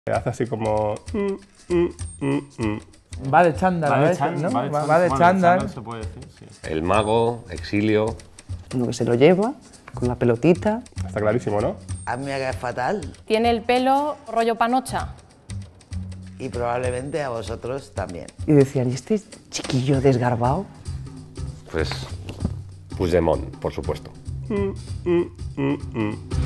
Hace así como... Va de chándal, Va de ¿no? chándal, Va de chándal. se puede decir, sí. El mago, Exilio. Uno que se lo lleva con la pelotita. Está clarísimo, ¿no? A mí me cae fatal Tiene el pelo rollo panocha. y probablemente a vosotros también. Y decían, ¿y este chiquillo desgarbado? Pues Puigdemont, por supuesto.